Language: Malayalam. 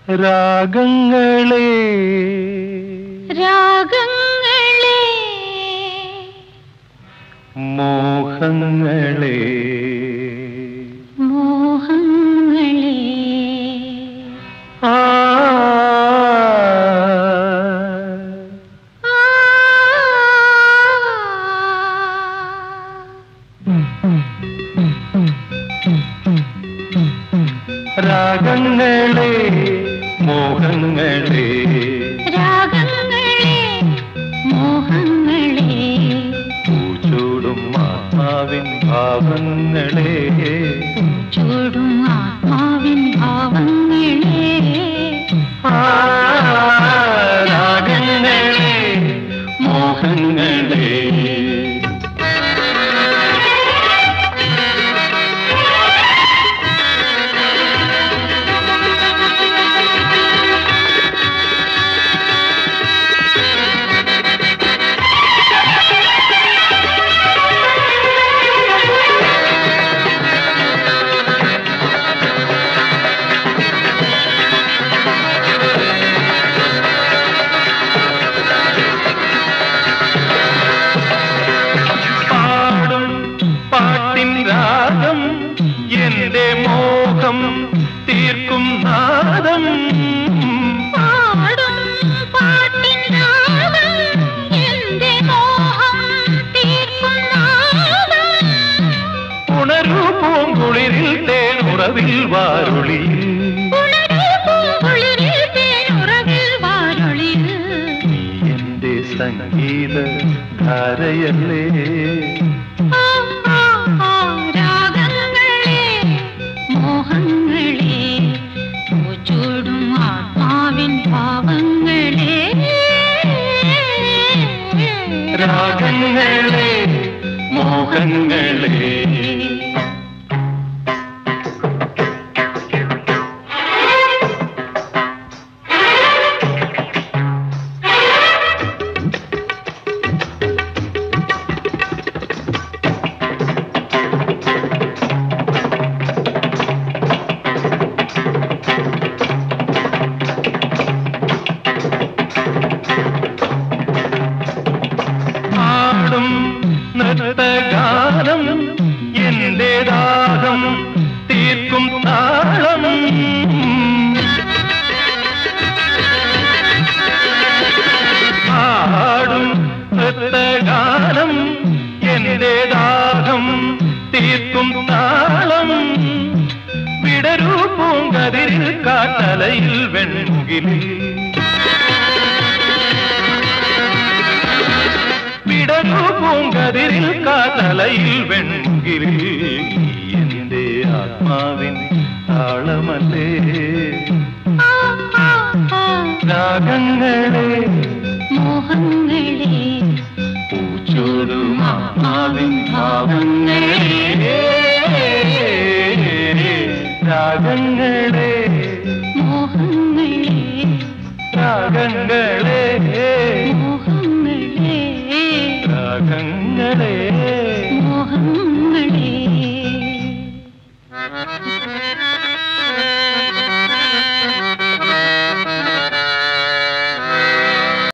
രാഗങ്ങളെ രാഗങ്ങളെ മോഹങ്ങളെ മോഹങ്ങളെ ആ രാഗങ്ങളെ മോഹങ്ങളെ രാഗങ്ങളെ മോഹങ്ങളെ പൂച്ചൂടും ആത്മാവിൻ ഭാവങ്ങളെ ചൂടും ആത്മാവിൻ ഭാവങ്ങളെ രാഗങ്ങളെ മോഹങ്ങളെ രാഗം എന്റെ മോഹം തീർക്കും നാദം പാടും പാട്ടിൻ രാഗം എന്റെ മോഹം തീർക്കും നാദം ഉണരൂ പൂങ്കുളിരിൽ തേനുറവിൽ വാരുളി ഉണരൂ പൂങ്കുളിരിൽ തേനുറവിൽ വാരുളി നീ എന്റെ സംഗീത ധാരയല്ലേ രാഗങ്ങളെ മോഹങ്ങളെ ചൂടും ആത്മാവിൻ ഭാവങ്ങളെ രാഗങ്ങളെ മോഹങ്ങളെ നൃത്തഗാനം എന്റെ ദാഹം തീർക്കും താളം പാടും നൃത്തഗാനം എന്റെ ദാഹം തീർക്കും താളം വിടരൂ പൂങ്കതിരിൽ കാട്ടലയിൽ വെൺമുകിലിൽ പൂങ്കതിരിൽ കാതലയിൽ വെൺകിരിൽ എന്റെ ആത്മാവിൻ താളമല്ലേ രാഗങ്ങളെ മോഹങ്ങളെ പൂച്ചൂടും ആത്മാവിൻ ഭാവങ്ങളെ രാഗങ്ങളെ മോഹങ്ങളെ രാഗങ്ങളെ മോഹങ്ങളെ രാഗങ്ങളെ